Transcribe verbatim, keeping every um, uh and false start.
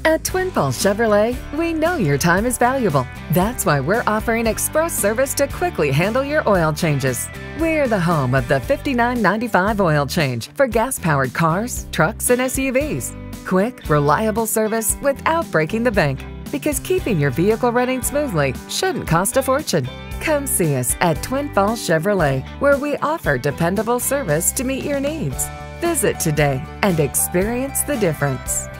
At Twin Falls Chevrolet, we know your time is valuable. That's why we're offering express service to quickly handle your oil changes. We're the home of the fifty-nine ninety-five oil change for gas-powered cars, trucks, and S U Vs. Quick, reliable service without breaking the bank, because keeping your vehicle running smoothly shouldn't cost a fortune. Come see us at Twin Falls Chevrolet, where we offer dependable service to meet your needs. Visit today and experience the difference.